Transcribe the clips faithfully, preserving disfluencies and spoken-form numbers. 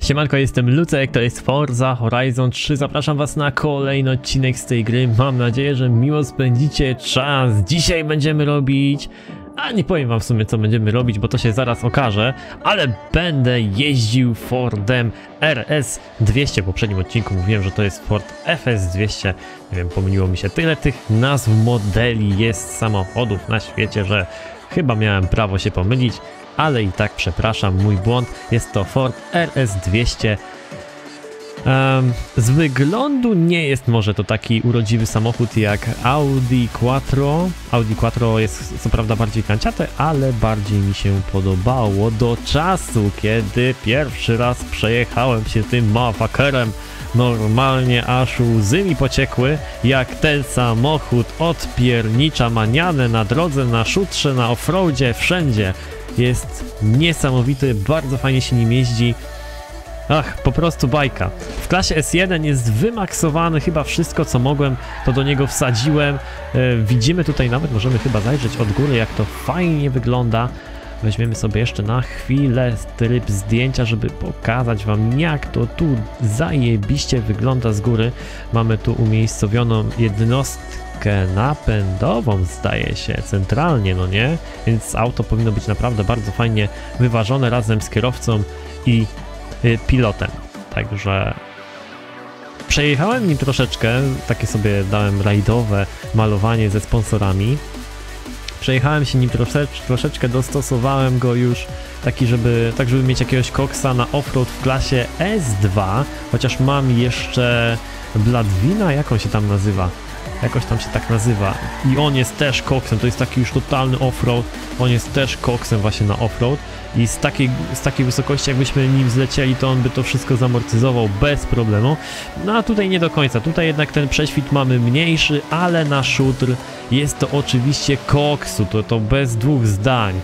Siemanko, jestem Lucek, to jest Forza Horizon trzy. Zapraszam was na kolejny odcinek z tej gry. Mam nadzieję, że miło spędzicie czas. Dzisiaj będziemy robić... A nie powiem wam w sumie, co będziemy robić, bo to się zaraz okaże. Ale będę jeździł Fordem R S dwieście. W poprzednim odcinku mówiłem, że to jest Ford F S dwieście. Nie wiem, pomyliło mi się. Tyle tych nazw modeli jest samochodów na świecie, że chyba miałem prawo się pomylić. Ale i tak przepraszam, mój błąd. Jest to Ford R S dwieście. Um, z wyglądu nie jest może to taki urodziwy samochód jak Audi Quattro. Audi Quattro jest co prawda bardziej kanciate, ale bardziej mi się podobało do czasu, kiedy pierwszy raz przejechałem się tym motherfuckerem. Normalnie aż łzy mi pociekły, jak ten samochód odpiernicza manianę na drodze, na szutrze, na offroadzie, wszędzie. Jest niesamowity, bardzo fajnie się nim jeździ. Ach, po prostu bajka. W klasie S jeden jest wymaksowany, chyba wszystko co mogłem to do niego wsadziłem. E, widzimy tutaj nawet, możemy chyba zajrzeć od góry, jak to fajnie wygląda. Weźmiemy sobie jeszcze na chwilę tryb zdjęcia, żeby pokazać wam, jak to tu zajebiście wygląda z góry. Mamy tu umiejscowioną jednostkę napędową, zdaje się, centralnie, no nie? Więc auto powinno być naprawdę bardzo fajnie wyważone razem z kierowcą i y, pilotem. Także przejechałem nim troszeczkę, takie sobie dałem rajdowe malowanie ze sponsorami. Przejechałem się nim troszecz, troszeczkę, dostosowałem go już taki, żeby, tak żeby mieć jakiegoś koksa na offroad w klasie S dwa, chociaż mam jeszcze Bladwina, jak on się tam nazywa? Jakoś tam się tak nazywa i on jest też koksem, to jest taki już totalny offroad, on jest też koksem właśnie na offroad i z takiej, z takiej wysokości jakbyśmy nim zlecieli, to on by to wszystko zamortyzował bez problemu. No a tutaj nie do końca, tutaj jednak ten prześwit mamy mniejszy, ale na szutr jest to oczywiście koksu, to, to bez dwóch zdań.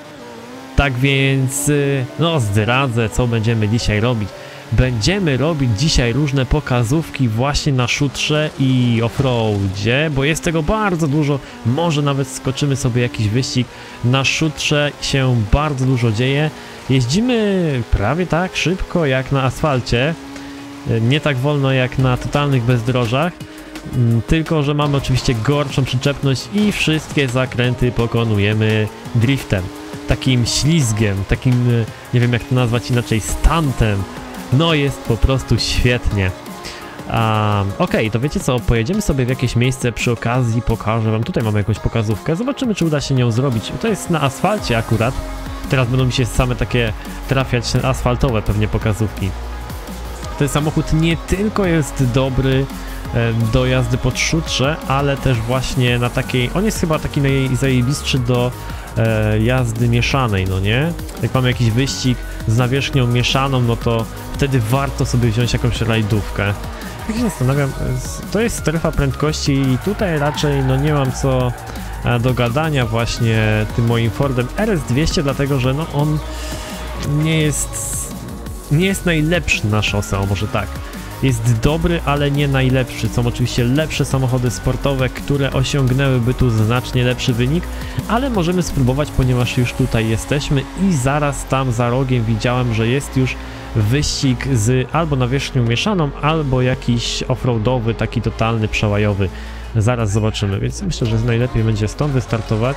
Tak więc, no zdradzę, co będziemy dzisiaj robić. Będziemy robić dzisiaj różne pokazówki właśnie na szutrze i offroadzie, bo jest tego bardzo dużo, może nawet skoczymy sobie jakiś wyścig. Na szutrze się bardzo dużo dzieje, jeździmy prawie tak szybko jak na asfalcie, nie tak wolno jak na totalnych bezdrożach, tylko że mamy oczywiście gorszą przyczepność i wszystkie zakręty pokonujemy driftem, takim ślizgiem, takim, nie wiem jak to nazwać inaczej, stantem. No jest po prostu świetnie. Um, Okej, okay, to wiecie co, pojedziemy sobie w jakieś miejsce, przy okazji pokażę wam, tutaj mamy jakąś pokazówkę, zobaczymy czy uda się nią zrobić. To jest na asfalcie akurat, teraz będą mi się same takie trafiać asfaltowe pewnie pokazówki. Ten samochód nie tylko jest dobry e, do jazdy pod szutrze, ale też właśnie na takiej, on jest chyba taki najzajebistszy do e, jazdy mieszanej, no nie? Jak mamy jakiś wyścig z nawierzchnią mieszaną, no to wtedy warto sobie wziąć jakąś rajdówkę. Jak się zastanawiam, to jest strefa prędkości i tutaj raczej no nie mam co do gadania właśnie tym moim Fordem R S dwieście, dlatego że no on nie jest nie jest najlepszy na szosę, o może tak. Jest dobry, ale nie najlepszy. Są oczywiście lepsze samochody sportowe, które osiągnęłyby tu znacznie lepszy wynik, ale możemy spróbować, ponieważ już tutaj jesteśmy i zaraz tam za rogiem widziałem, że jest już wyścig z albo nawierzchnią mieszaną, albo jakiś offroadowy, taki totalny, przełajowy. Zaraz zobaczymy, więc myślę, że najlepiej będzie stąd wystartować.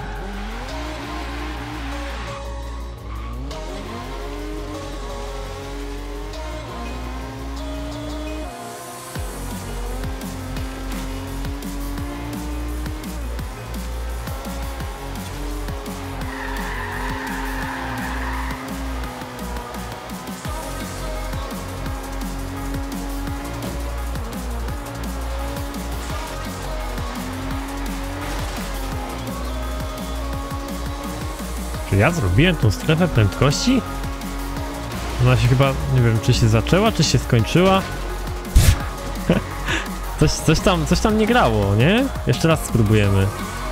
Czy ja zrobiłem tą strefę prędkości? Ona się chyba, nie wiem, czy się zaczęła, czy się skończyła. coś, coś, tam, coś tam nie grało, nie? Jeszcze raz spróbujemy.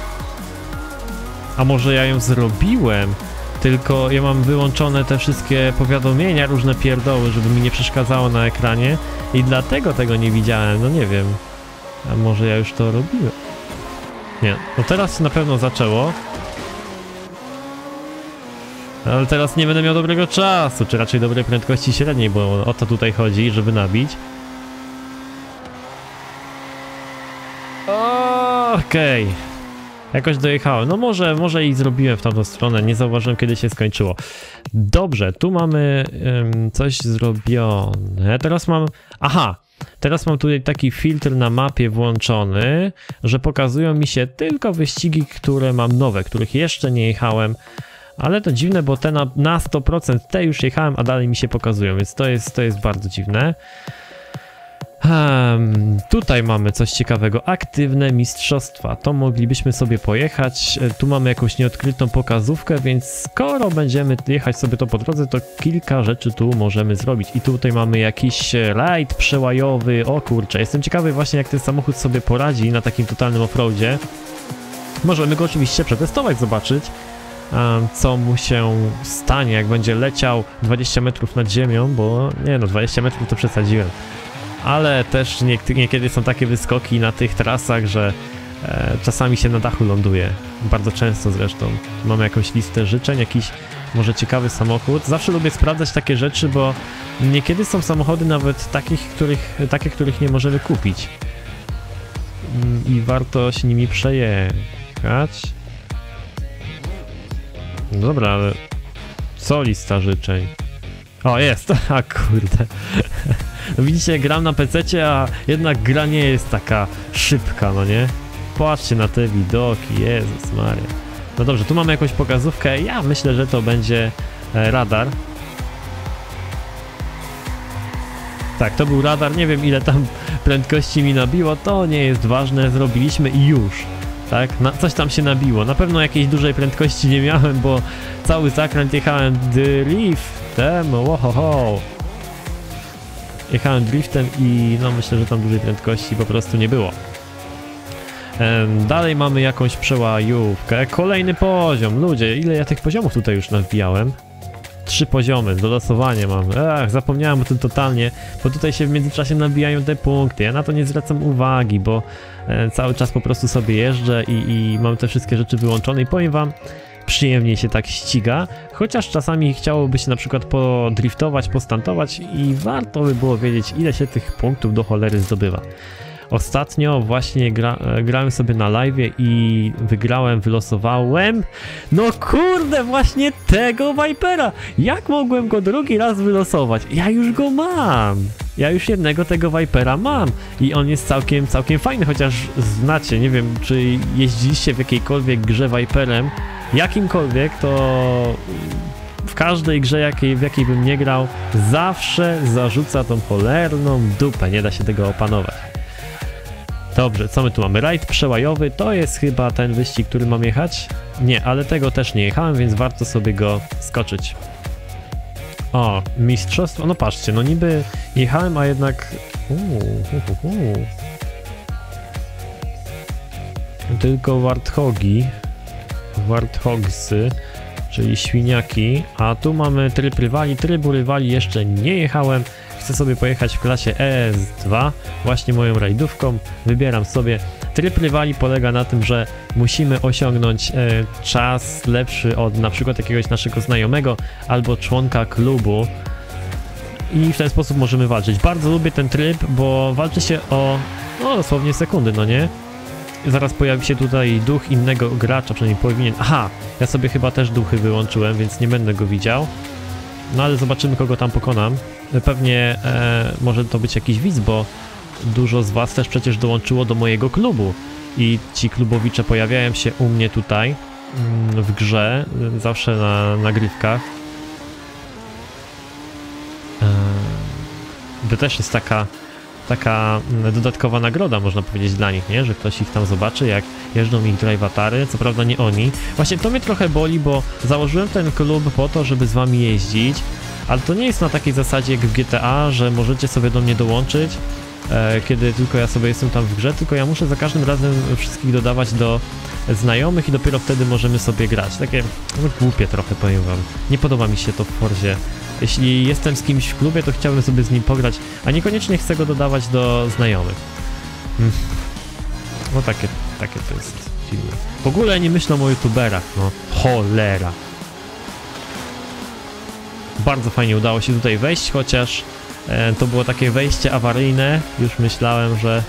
A może ja ją zrobiłem? Tylko ja mam wyłączone te wszystkie powiadomienia, różne pierdoły, żeby mi nie przeszkadzało na ekranie i dlatego tego nie widziałem, no nie wiem. A może ja już to robiłem? Nie, no teraz na pewno zaczęło. Ale teraz nie będę miał dobrego czasu, czy raczej dobrej prędkości średniej, bo o to tutaj chodzi, żeby nabić. Okej. Okay. Jakoś dojechałem. No może, może i zrobiłem w tamtą stronę, nie zauważyłem kiedy się skończyło. Dobrze, tu mamy um, coś zrobione. Teraz mam... Aha! Teraz mam tutaj taki filtr na mapie włączony, że pokazują mi się tylko wyścigi, które mam nowe, których jeszcze nie jechałem. Ale to dziwne, bo te na, na sto procent te już jechałem, a dalej mi się pokazują, więc to jest, to jest bardzo dziwne. Hmm, tutaj mamy coś ciekawego, aktywne mistrzostwa, to moglibyśmy sobie pojechać, tu mamy jakąś nieodkrytą pokazówkę, więc skoro będziemy jechać sobie to po drodze, to kilka rzeczy tu możemy zrobić. I tutaj mamy jakiś rajd przełajowy, o kurczę, jestem ciekawy właśnie jak ten samochód sobie poradzi na takim totalnym offroadzie. Możemy go oczywiście przetestować, zobaczyć co mu się stanie, jak będzie leciał dwadzieścia metrów nad ziemią, bo nie no, dwadzieścia metrów to przesadziłem. Ale też nie, niekiedy są takie wyskoki na tych trasach, że e, czasami się na dachu ląduje. Bardzo często zresztą. Mamy jakąś listę życzeń, jakiś może ciekawy samochód. Zawsze lubię sprawdzać takie rzeczy, bo niekiedy są samochody nawet takich, których, takie, których nie możemy kupić. I warto się nimi przejechać. No dobra, ale co lista życzeń? O, jest! A kurde. No widzicie, gram na pececie, a jednak gra nie jest taka szybka, no nie? Patrzcie na te widoki, Jezus Maria. No dobrze, tu mamy jakąś pokazówkę, ja myślę, że to będzie e, radar. Tak, to był radar, nie wiem ile tam prędkości mi nabiło, to nie jest ważne, zrobiliśmy i już. Tak, na, coś tam się nabiło, na pewno jakiejś dużej prędkości nie miałem, bo cały zakręt jechałem driftem, ohoho. Jechałem driftem i no myślę, że tam dużej prędkości po prostu nie było. Ehm, dalej mamy jakąś przełajówkę, kolejny poziom, ludzie, ile ja tych poziomów tutaj już nawbijałem? Trzy poziomy, do losowania mam. Ach, zapomniałem o tym totalnie, bo tutaj się w międzyczasie nabijają te punkty. Ja na to nie zwracam uwagi, bo e, cały czas po prostu sobie jeżdżę i, i mam te wszystkie rzeczy wyłączone i powiem wam, przyjemniej się tak ściga, chociaż czasami chciałoby się na przykład podriftować, postantować i warto by było wiedzieć, ile się tych punktów do cholery zdobywa. Ostatnio właśnie gra, grałem sobie na live'ie i wygrałem, wylosowałem, no kurde, właśnie tego Vipera! Jak mogłem go drugi raz wylosować? Ja już go mam! Ja już jednego tego Vipera mam i on jest całkiem, całkiem fajny, chociaż znacie, nie wiem, czy jeździliście w jakiejkolwiek grze Viperem, jakimkolwiek, to w każdej grze, jakiej, w jakiej bym nie grał, zawsze zarzuca tą cholerną dupę, nie da się tego opanować. Dobrze, co my tu mamy? Rajd przełajowy, to jest chyba ten wyścig, który mam jechać? Nie, ale tego też nie jechałem, więc warto sobie go skoczyć. O, mistrzostwo, no patrzcie, no niby jechałem, a jednak... Uuu, uu, uu. Tylko warthogi, warthogsy, czyli świniaki, a tu mamy tryb rywali, trybu rywali jeszcze nie jechałem. Chcę sobie pojechać w klasie E S dwa, właśnie moją rajdówką, wybieram sobie. Tryb rywali polega na tym, że musimy osiągnąć e, czas lepszy od na przykład jakiegoś naszego znajomego albo członka klubu i w ten sposób możemy walczyć. Bardzo lubię ten tryb, bo walczy się o no, dosłownie sekundy, no nie? Zaraz pojawi się tutaj duch innego gracza, przynajmniej powinien. Aha, ja sobie chyba też duchy wyłączyłem, więc nie będę go widział. No ale zobaczymy, kogo tam pokonam. Pewnie e, może to być jakiś widz, bo dużo z was też przecież dołączyło do mojego klubu. I ci klubowicze pojawiają się u mnie tutaj mm, w grze, zawsze na nagrywkach. E, to też jest taka, taka dodatkowa nagroda, można powiedzieć, dla nich, nie? Że ktoś ich tam zobaczy, jak jeżdżą ich drivatary, co prawda nie oni. Właśnie to mnie trochę boli, bo założyłem ten klub po to, żeby z wami jeździć, ale to nie jest na takiej zasadzie jak w G T A, że możecie sobie do mnie dołączyć, e, kiedy tylko ja sobie jestem tam w grze, tylko ja muszę za każdym razem wszystkich dodawać do znajomych i dopiero wtedy możemy sobie grać. Takie no, głupie trochę, powiem wam. Nie podoba mi się to w Forzie. Jeśli jestem z kimś w klubie, to chciałbym sobie z nim pograć, a niekoniecznie chcę go dodawać do znajomych. Hmm. No takie, takie to jest dziwne. W ogóle nie myślę o youtuberach, no cholera. Bardzo fajnie udało się tutaj wejść, chociaż e, to było takie wejście awaryjne. Już myślałem, że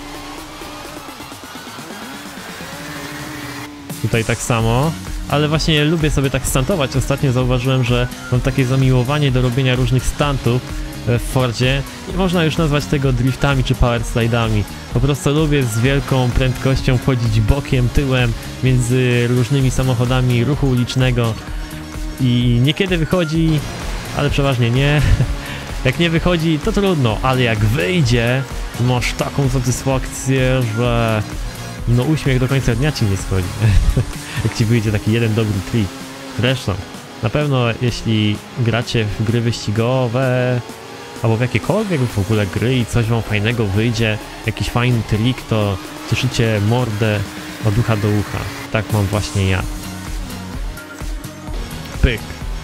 tutaj tak samo, ale właśnie lubię sobie tak stuntować. Ostatnio zauważyłem, że mam takie zamiłowanie do robienia różnych stuntów w Fordzie. Nie można już nazwać tego driftami czy power slide'ami. Po prostu lubię z wielką prędkością wchodzić bokiem, tyłem między różnymi samochodami ruchu ulicznego i niekiedy wychodzi, ale przeważnie nie. Jak nie wychodzi, to trudno, ale jak wyjdzie, masz taką satysfakcję, że no uśmiech do końca dnia ci nie schodzi. Jak ci wyjdzie taki jeden dobry trik. Zresztą, na pewno jeśli gracie w gry wyścigowe albo w jakiekolwiek w ogóle gry i coś wam fajnego wyjdzie, jakiś fajny trik, to cieszycie mordę od ucha do ucha. Tak mam właśnie ja. Pyk.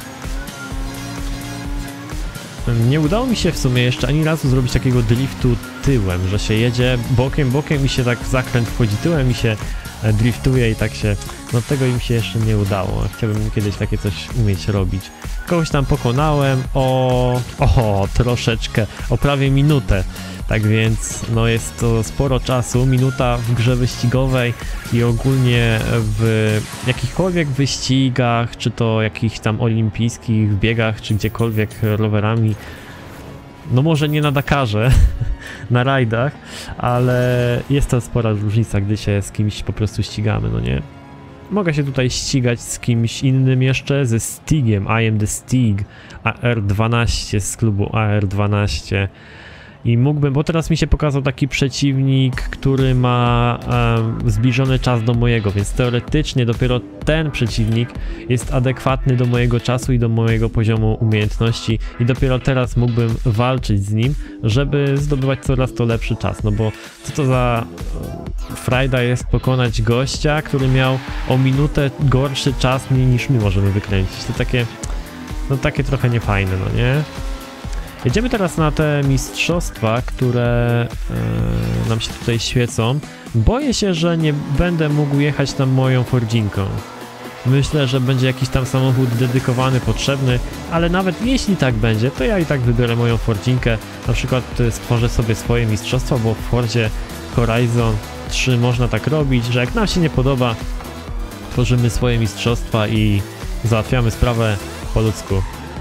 Nie udało mi się w sumie jeszcze ani razu zrobić takiego driftu tyłem, że się jedzie bokiem, bokiem i się tak w zakręt wchodzi tyłem i się driftuje i tak się... No tego im się jeszcze nie udało. Chciałbym kiedyś takie coś umieć robić. Kogoś tam pokonałem o... o troszeczkę, o prawie minutę. Tak więc no jest to sporo czasu, minuta w grze wyścigowej i ogólnie w jakichkolwiek wyścigach, czy to jakichś tam olimpijskich biegach, czy gdziekolwiek rowerami. No może nie na Dakarze, na rajdach, ale jest to spora różnica, gdy się z kimś po prostu ścigamy, no nie? Mogę się tutaj ścigać z kimś innym jeszcze, ze Stigiem, I am the Stig, A R dwanaście z klubu A R dwanaście. I mógłbym, bo teraz mi się pokazał taki przeciwnik, który ma um, zbliżony czas do mojego, więc teoretycznie dopiero ten przeciwnik jest adekwatny do mojego czasu i do mojego poziomu umiejętności i dopiero teraz mógłbym walczyć z nim, żeby zdobywać coraz to lepszy czas, no bo co to za frajda jest pokonać gościa, który miał o minutę gorszy czas niż my możemy wykręcić. To takie, no takie trochę niefajne, no nie? Jedziemy teraz na te mistrzostwa, które yy, nam się tutaj świecą. Boję się, że nie będę mógł jechać tam moją Fordzinką. Myślę, że będzie jakiś tam samochód dedykowany, potrzebny, ale nawet jeśli tak będzie, to ja i tak wybiorę moją Fordzinkę. Na przykład stworzę sobie swoje mistrzostwo, bo w Fordzie Horizon trzy można tak robić, że jak nam się nie podoba, tworzymy swoje mistrzostwa i załatwiamy sprawę po ludzku.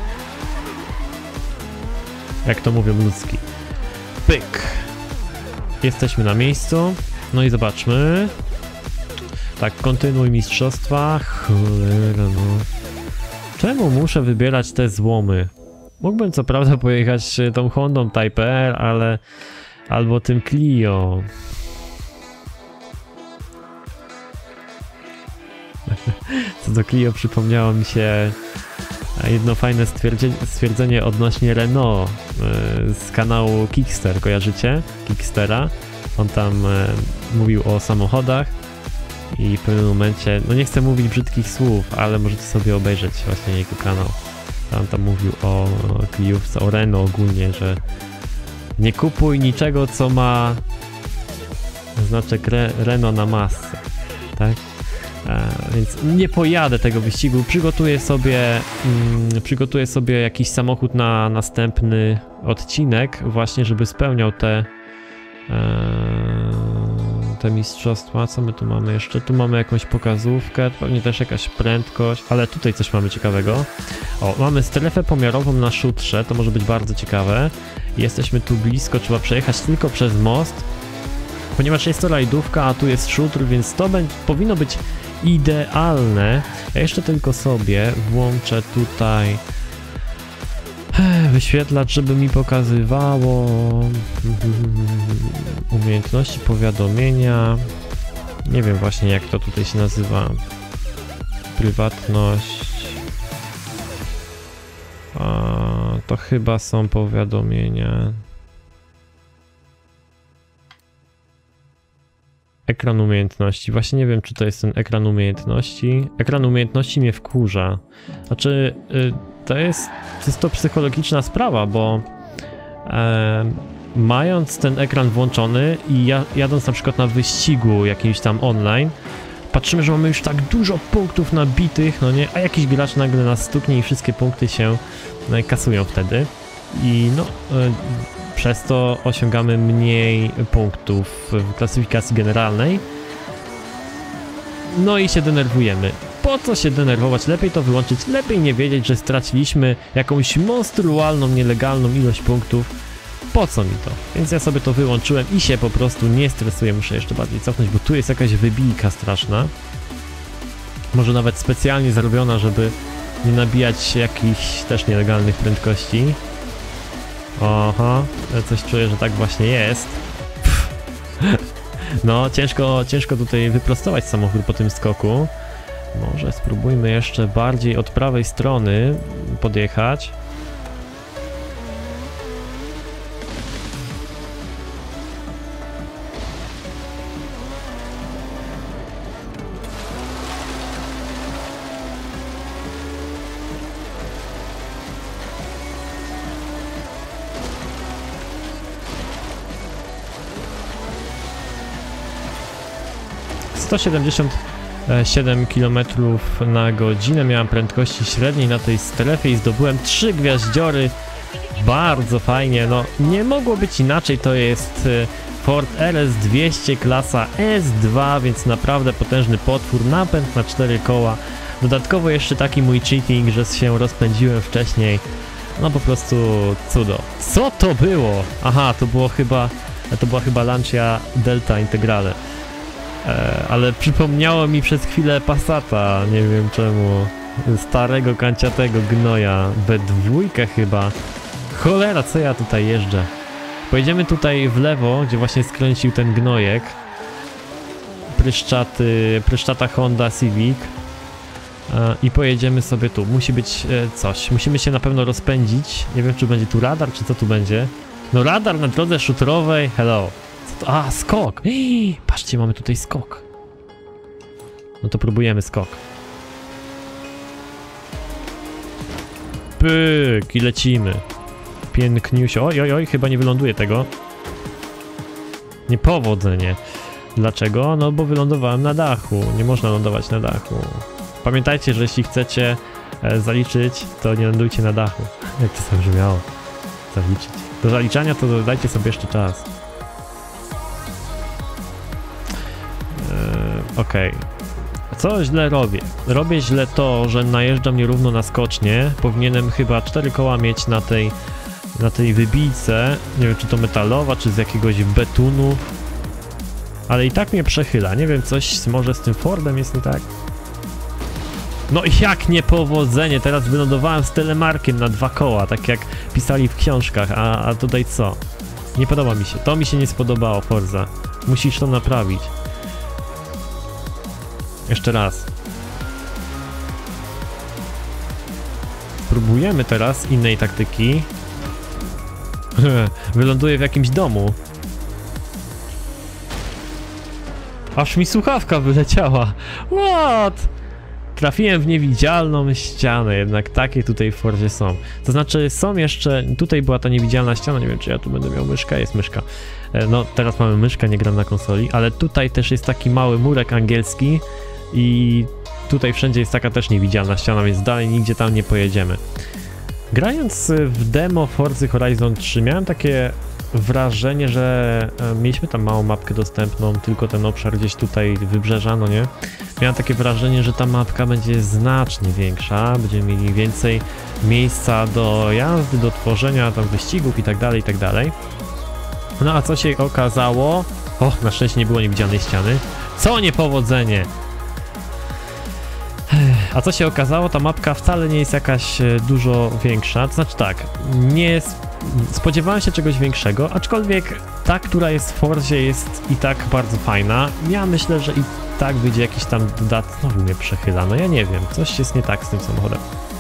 Jak to mówią ludzki. Pyk. Jesteśmy na miejscu. No i zobaczmy. Tak, kontynuuj mistrzostwa. Cholera no. Czemu muszę wybierać te złomy? Mógłbym co prawda pojechać tą Hondą Type R, ale... albo tym Clio. Co do Clio przypomniało mi się jedno fajne stwierdzenie odnośnie Renault yy, z kanału Kickster, kojarzycie? Kickstera. On tam yy, mówił o samochodach i w pewnym momencie, no nie chcę mówić brzydkich słów, ale możecie sobie obejrzeć właśnie jego kanał. On tam mówił o Cliówce, o Renault ogólnie, że nie kupuj niczego, co ma znaczek Re Renault na masce, tak? E, więc nie pojadę tego wyścigu, przygotuję sobie, mm, przygotuję sobie jakiś samochód na następny odcinek, właśnie żeby spełniał te, e, te mistrzostwa. Co my tu mamy jeszcze? Tu mamy jakąś pokazówkę, pewnie też jakaś prędkość, ale tutaj coś mamy ciekawego. O, mamy strefę pomiarową na szutrze, to może być bardzo ciekawe. Jesteśmy tu blisko, trzeba przejechać tylko przez most, ponieważ jest to rajdówka, a tu jest szutr, więc to powinno być idealne. Ja jeszcze tylko sobie włączę tutaj wyświetlacz, żeby mi pokazywało umiejętności, powiadomienia. Nie wiem właśnie jak to tutaj się nazywa. Prywatność. A, to chyba są powiadomienia. Ekran umiejętności. Właśnie nie wiem, czy to jest ten ekran umiejętności. Ekran umiejętności mnie wkurza. Znaczy, y, to jest czysto psychologiczna sprawa, bo e, mając ten ekran włączony i ja, jadąc na przykład na wyścigu jakimś tam online, patrzymy, że mamy już tak dużo punktów nabitych, no nie, a jakiś gracz nagle nas stuknie i wszystkie punkty się no, kasują wtedy. I no, y, przez to osiągamy mniej punktów w klasyfikacji generalnej. No i się denerwujemy. Po co się denerwować? Lepiej to wyłączyć, lepiej nie wiedzieć, że straciliśmy jakąś monstrualną, nielegalną ilość punktów. Po co mi to? Więc ja sobie to wyłączyłem i się po prostu nie stresuję. Muszę jeszcze bardziej cofnąć, bo tu jest jakaś wybijka straszna. Może nawet specjalnie zrobiona, żeby nie nabijać jakichś też nielegalnych prędkości. Oha, coś czuję, że tak właśnie jest. No, ciężko, ciężko tutaj wyprostować samochód po tym skoku. Może spróbujmy jeszcze bardziej od prawej strony podjechać. sto siedemdziesiąt siedem kilometrów na godzinę miałem prędkości średniej na tej strefie i zdobyłem trzy gwiaździory. Bardzo fajnie, no nie mogło być inaczej, to jest Ford R S dwieście klasa S dwa, więc naprawdę potężny potwór, napęd na cztery koła. Dodatkowo jeszcze taki mój cheating, że się rozpędziłem wcześniej. No po prostu cudo. Co to było? Aha, to było chyba, to była chyba Lancia Delta Integrale. E, ale przypomniało mi przez chwilę Passata, nie wiem czemu, starego kanciatego gnoja, B dwa chyba. Cholera, co ja tutaj jeżdżę? Pojedziemy tutaj w lewo, gdzie właśnie skręcił ten gnojek. Pryszczaty, pryszczata Honda Civic. E, I pojedziemy sobie tu, musi być e, coś, musimy się na pewno rozpędzić. Nie wiem, czy będzie tu radar, czy co tu będzie. No radar na drodze szutrowej, hello. A, skok! Ej, patrzcie, mamy tutaj skok. No to próbujemy skok. Pyk i lecimy. Piękniusio. Oj, oj, oj, chyba nie wyląduję tego. Niepowodzenie. Dlaczego? No bo wylądowałem na dachu. Nie można lądować na dachu. Pamiętajcie, że jeśli chcecie e, zaliczyć, to nie lądujcie na dachu. Jak to sobie brzmiało? Zaliczyć. Do zaliczania to dajcie sobie jeszcze czas. Okej. Okay. Co źle robię? Robię źle to, że najeżdżam nierówno na skocznie. Powinienem chyba cztery koła mieć na tej, na tej wybijce. Nie wiem, czy to metalowa, czy z jakiegoś betonu. Ale i tak mnie przechyla. Nie wiem, coś może z tym Fordem jest nie tak. No jak niepowodzenie. Teraz wylądowałem z telemarkiem na dwa koła, tak jak pisali w książkach. A, a tutaj co? Nie podoba mi się. To mi się nie spodobało, Forza. Musisz to naprawić. Jeszcze raz. Spróbujemy teraz innej taktyki. Wyląduję w jakimś domu. Aż mi słuchawka wyleciała. What? Trafiłem w niewidzialną ścianę, jednak takie tutaj w Fordzie są. To znaczy są jeszcze, tutaj była ta niewidzialna ściana, nie wiem czy ja tu będę miał myszkę, jest myszka. No teraz mamy myszkę, nie gram na konsoli, ale tutaj też jest taki mały murek angielski. I tutaj wszędzie jest taka też niewidzialna ściana, więc dalej nigdzie tam nie pojedziemy. Grając w demo Forza Horizon trzy miałem takie wrażenie, że mieliśmy tam małą mapkę dostępną, tylko ten obszar gdzieś tutaj wybrzeża, no nie? Miałem takie wrażenie, że ta mapka będzie znacznie większa, będziemy mieli więcej miejsca do jazdy, do tworzenia tam wyścigów i tak dalej, i tak dalej. No a co się okazało? O, na szczęście nie było niewidzialnej ściany. Co niepowodzenie! A co się okazało, ta mapka wcale nie jest jakaś dużo większa, to znaczy tak, nie jest, spodziewałem się czegoś większego, aczkolwiek ta, która jest w Forzie jest i tak bardzo fajna. Ja myślę, że i tak wyjdzie jakiś tam dodatek, znowu mnie przechyla, no ja nie wiem, coś jest nie tak z tym samochodem.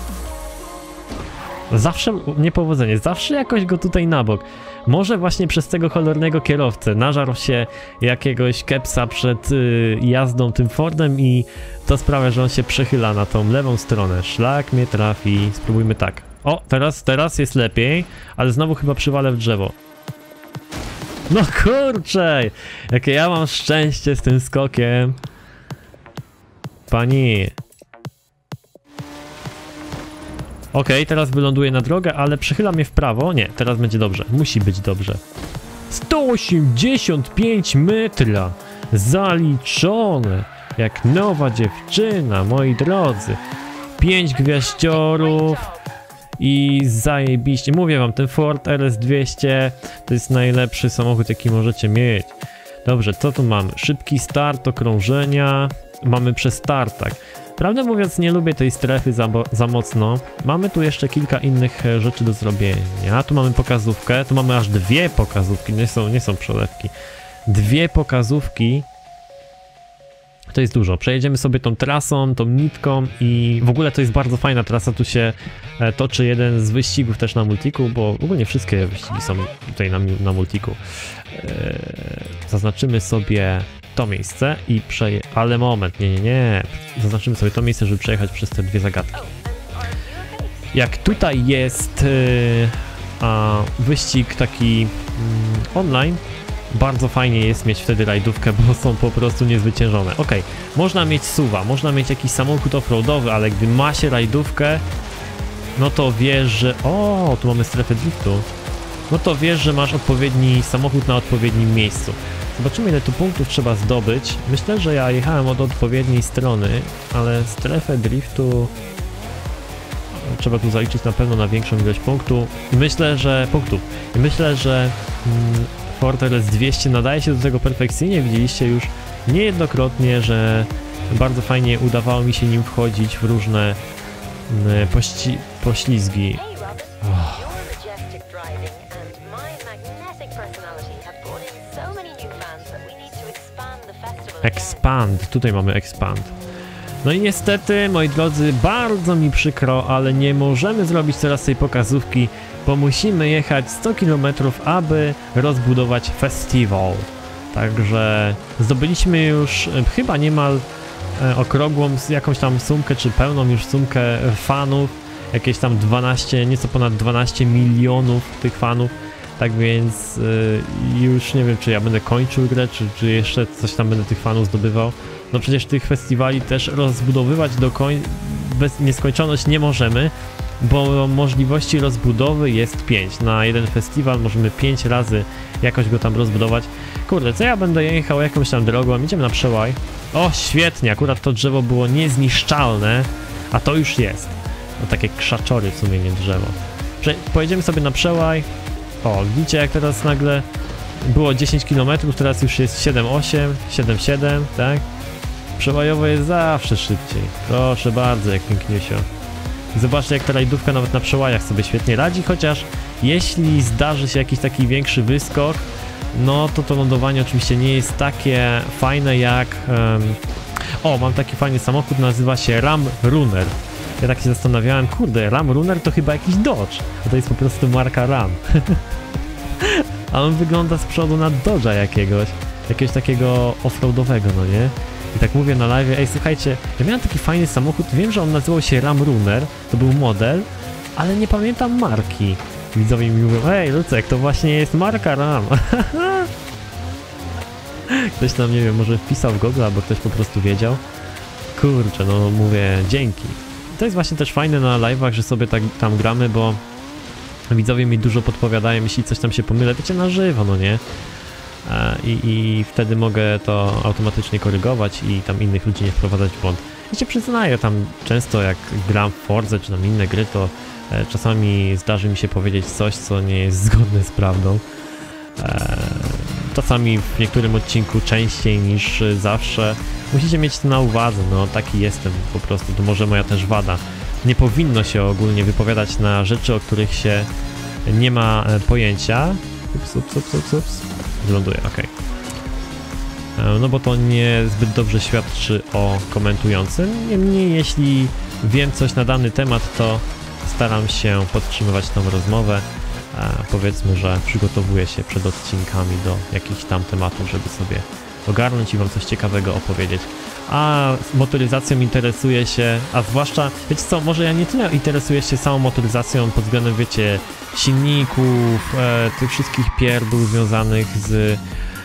Zawsze niepowodzenie, zawsze jakoś go tutaj na bok. Może właśnie przez tego cholernego kierowcę nażarł się jakiegoś kepsa przed y, jazdą tym Fordem i to sprawia, że on się przechyla na tą lewą stronę. Szlak mnie trafi. Spróbujmy tak. O, teraz, teraz jest lepiej, ale znowu chyba przywalę w drzewo. No kurczę, jakie ja mam szczęście z tym skokiem. pani. Okej, okay, teraz wyląduję na drogę, ale przychyla mnie w prawo. Nie, teraz będzie dobrze. Musi być dobrze. sto osiemdziesiąt pięć metra. Zaliczone. Jak nowa dziewczyna, moi drodzy. pięć gwiaździorów. I zajebiście. Mówię wam, ten Ford R S dwieście to jest najlepszy samochód, jaki możecie mieć. Dobrze, co tu mamy? Szybki start, okrążenia. Mamy przestartak. Prawdę mówiąc, nie lubię tej strefy za, za mocno. Mamy tu jeszcze kilka innych rzeczy do zrobienia. Tu mamy pokazówkę, tu mamy aż dwie pokazówki, nie są, nie są przelewki. Dwie pokazówki. To jest dużo. Przejedziemy sobie tą trasą, tą nitką i w ogóle to jest bardzo fajna trasa. Tu się toczy jeden z wyścigów też na multiku, bo ogólnie wszystkie wyścigi są tutaj na, na multiku. Eee, zaznaczymy sobie to miejsce i przeje... Ale moment, nie, nie, nie. Zaznaczymy sobie to miejsce, żeby przejechać przez te dwie zagadki. Jak tutaj jest yy, a, wyścig taki yy, online, bardzo fajnie jest mieć wtedy rajdówkę, bo są po prostu niezwyciężone. Ok, można mieć suwa, można mieć jakiś samochód offroadowy, ale gdy ma się rajdówkę, no to wiesz, że... O, tu mamy strefę driftu. No to wiesz, że masz odpowiedni samochód na odpowiednim miejscu. Zobaczymy, ile tu punktów trzeba zdobyć. Myślę, że ja jechałem od odpowiedniej strony, ale strefę driftu trzeba tu zaliczyć na pewno na większą ilość punktów. I myślę, że punktów. I myślę, że mm, Ford R S dwieście nadaje się do tego perfekcyjnie. Widzieliście już niejednokrotnie, że bardzo fajnie udawało mi się nim wchodzić w różne mm, pości poślizgi. Oh. Expand, tutaj mamy expand. No i niestety, moi drodzy, bardzo mi przykro, ale nie możemy zrobić teraz tej pokazówki, bo musimy jechać sto kilometrów, aby rozbudować festiwal. Także zdobyliśmy już chyba niemal e, okrągłą jakąś tam sumkę, czy pełną już sumkę fanów. Jakieś tam dwanaście, nieco ponad dwanaście milionów tych fanów. Tak więc y, już nie wiem, czy ja będę kończył grę, czy, czy jeszcze coś tam będę tych fanów zdobywał. No przecież tych festiwali też rozbudowywać do koń... bez nieskończoność nie możemy, bo możliwości rozbudowy jest pięć. Na jeden festiwal możemy pięć razy jakoś go tam rozbudować. Kurde, co ja będę jechał jakąś tam drogą? Idziemy na przełaj. O, świetnie, akurat to drzewo było niezniszczalne, a to już jest. No takie krzaczory w sumie, nie drzewo. Prze pojedziemy sobie na przełaj. O, widzicie, jak teraz nagle było dziesięć kilometrów, teraz już jest siedem osiem, siedem siedem, tak? Przełajowo jest zawsze szybciej. Proszę bardzo, jak piękniusio. Zobaczcie, jak ta rajdówka nawet na przełajach sobie świetnie radzi, chociaż jeśli zdarzy się jakiś taki większy wyskok, no to to lądowanie oczywiście nie jest takie fajne jak... Um... O, mam taki fajny samochód, nazywa się Ram Runner. Ja tak się zastanawiałem, kurde, Ram Runner to chyba jakiś Dodge, a to jest po prostu marka Ram. A on wygląda z przodu na Dodge'a jakiegoś, jakiegoś takiego offroadowego, no nie? I tak mówię na live, ej słuchajcie, ja miałem taki fajny samochód, wiem, że on nazywał się Ram Runner, to był model, ale nie pamiętam marki. Widzowie mi mówią, ej Lucek, to właśnie jest marka Ram. Ktoś tam, nie wiem, może wpisał w Google, albo ktoś po prostu wiedział. Kurczę, no mówię, dzięki. To jest właśnie też fajne na live'ach, że sobie tak tam gramy, bo widzowie mi dużo podpowiadają, jeśli coś tam się pomylę, wiecie, na żywo, no nie? I, i wtedy mogę to automatycznie korygować i tam innych ludzi nie wprowadzać w błąd. I się przyznaję, tam często jak gram w Forze czy tam inne gry, to e, czasami zdarzy mi się powiedzieć coś, co nie jest zgodne z prawdą. E, czasami w niektórym odcinku częściej niż zawsze. Musicie mieć to na uwadze, no taki jestem po prostu, to może moja też wada. Nie powinno się ogólnie wypowiadać na rzeczy, o których się nie ma pojęcia. Ups, ups, ups, ups, ups. Wyląduję, ok. No bo to niezbyt dobrze świadczy o komentującym. Niemniej, jeśli wiem coś na dany temat, to staram się podtrzymywać tą rozmowę. Powiedzmy, że przygotowuję się przed odcinkami do jakichś tam tematów, żeby sobie ogarnąć i wam coś ciekawego opowiedzieć. A motoryzacją interesuję się, a zwłaszcza, wiecie co, może ja nie tyle interesuję się samą motoryzacją pod względem, wiecie, silników, e, tych wszystkich pierdół związanych z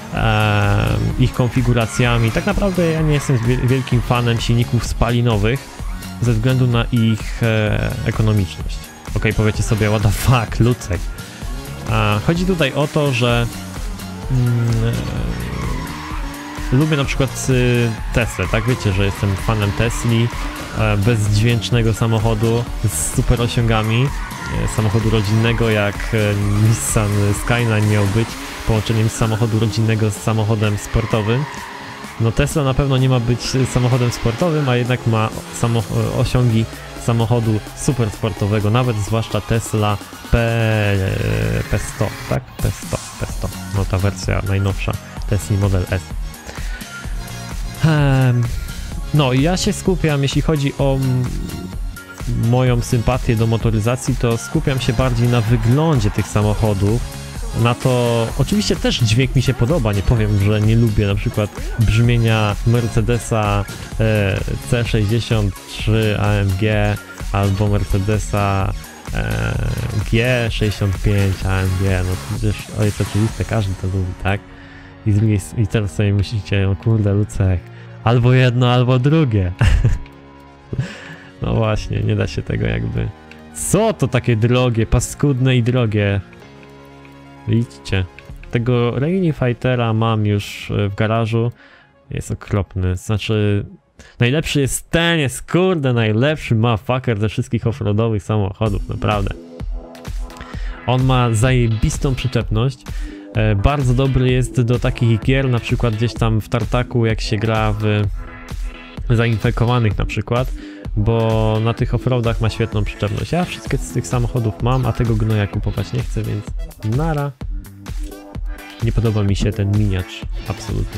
e, ich konfiguracjami. Tak naprawdę ja nie jestem wielkim fanem silników spalinowych ze względu na ich e, ekonomiczność. Ok, powiecie sobie, what the fuck, Lucek. E, chodzi tutaj o to, że mm, e, lubię na przykład y, Teslę, tak? Wiecie, że jestem fanem Tesli, e, bezdźwięcznego samochodu z super osiągami, e, samochodu rodzinnego jak e, Nissan Skyline miał być połączeniem samochodu rodzinnego z samochodem sportowym. No Tesla na pewno nie ma być samochodem sportowym, a jednak ma samo osiągi samochodu super sportowego, nawet zwłaszcza Tesla P, P sto, tak? P sto, P sto, no ta wersja najnowsza Tesla Model S. Um, no i ja się skupiam, jeśli chodzi o moją sympatię do motoryzacji, to skupiam się bardziej na wyglądzie tych samochodów. Na to, oczywiście też dźwięk mi się podoba, nie powiem, że nie lubię na przykład brzmienia Mercedesa e, C sześćdziesiąt trzy A M G albo Mercedesa e, G sześćdziesiąt pięć A M G, no przecież to jest oczywiste, każdy to lubi, tak? I, z drugiej, i teraz sobie myślicie, no kurde Lucek, albo jedno, albo drugie. No właśnie, nie da się tego jakby... Co to takie drogie, paskudne i drogie? Widzicie, tego Rally Fightera mam już w garażu, jest okropny, znaczy najlepszy jest ten, jest kurde najlepszy motherfucker ze wszystkich offroadowych samochodów, naprawdę. On ma zajebistą przyczepność, e, bardzo dobry jest do takich gier, na przykład gdzieś tam w tartaku jak się gra w zainfekowanych na przykład, bo na tych offroadach ma świetną przyczepność. Ja wszystkie z tych samochodów mam, a tego gnoja kupować nie chcę, więc nara. Nie podoba mi się ten miniacz, absolutnie.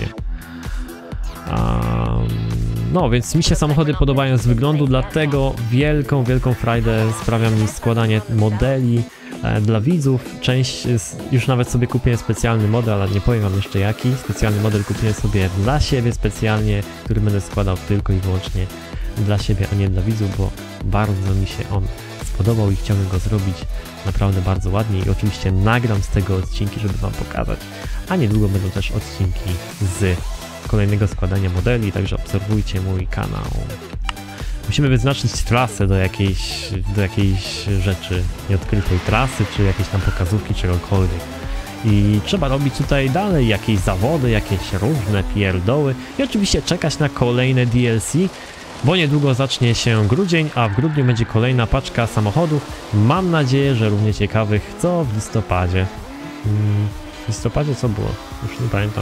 Um, no, więc mi się samochody podobają z wyglądu, dlatego wielką, wielką frajdę sprawia mi składanie modeli e, dla widzów. Część, już nawet sobie kupiłem specjalny model, ale nie powiem wam jeszcze jaki. Specjalny model kupiłem sobie dla siebie specjalnie, który będę składał tylko i wyłącznie dla siebie, a nie dla widzów, bo bardzo mi się on spodobał i chciałbym go zrobić naprawdę bardzo ładnie i oczywiście nagram z tego odcinki, żeby wam pokazać, a niedługo będą też odcinki z kolejnego składania modeli, także obserwujcie mój kanał. Musimy wyznaczyć trasę do jakiejś, do jakiejś rzeczy, nieodkrytej trasy, czy jakieś tam pokazówki, czegokolwiek. I trzeba robić tutaj dalej jakieś zawody, jakieś różne pierdoły i oczywiście czekać na kolejne D L C, bo niedługo zacznie się grudzień, a w grudniu będzie kolejna paczka samochodów. Mam nadzieję, że równie ciekawych, co w listopadzie. Hmm, w listopadzie co było? Już nie pamiętam.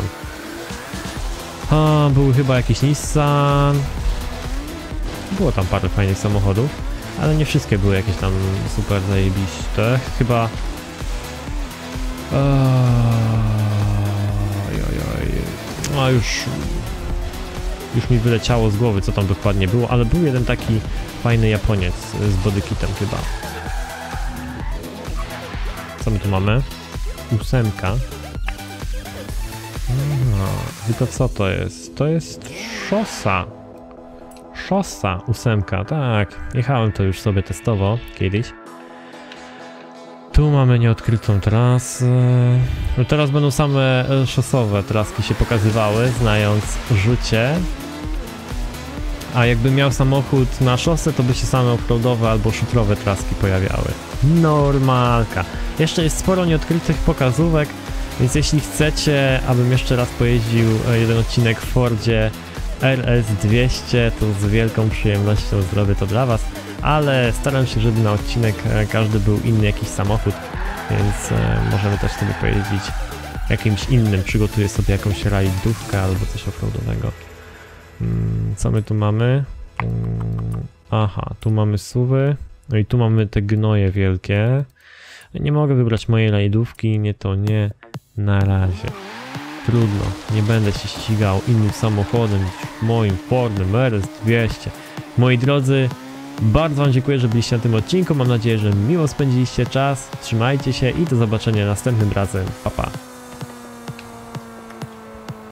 A, były chyba jakieś Nissan. Było tam parę fajnych samochodów, ale nie wszystkie były jakieś tam super zajebiste. Chyba... Ojojoj. A już... Już mi wyleciało z głowy, co tam dokładnie było, ale był jeden taki fajny Japoniec z bodykitem chyba. Co my tu mamy? Ósemka. Aha, tylko co to jest? To jest szosa. Szosa, ósemka, tak. Jechałem to już sobie testowo kiedyś. Tu mamy nieodkrytą trasę. No teraz będą same szosowe traski się pokazywały, znając rzucie. A jakbym miał samochód na szosę, to by się same offroadowe albo szutrowe traski pojawiały. Normalka. Jeszcze jest sporo nieodkrytych pokazówek, więc jeśli chcecie, abym jeszcze raz pojeździł jeden odcinek w Fordzie R S dwieście, to z wielką przyjemnością zrobię to dla was. Ale staram się, żeby na odcinek każdy był inny jakiś samochód, więc e, możemy też sobie pojeździć jakimś innym. Przygotuję sobie jakąś rajdówkę albo coś offroadowego. Hmm, co my tu mamy? Hmm, aha, tu mamy suwy. No i tu mamy te gnoje wielkie. Nie mogę wybrać mojej rajdówki, nie to nie. Na razie. Trudno, nie będę się ścigał innym samochodem niż moim Fordem R S dwieście. Moi drodzy, bardzo wam dziękuję, że byliście na tym odcinku. Mam nadzieję, że miło spędziliście czas. Trzymajcie się i do zobaczenia następnym razem. Pa, pa.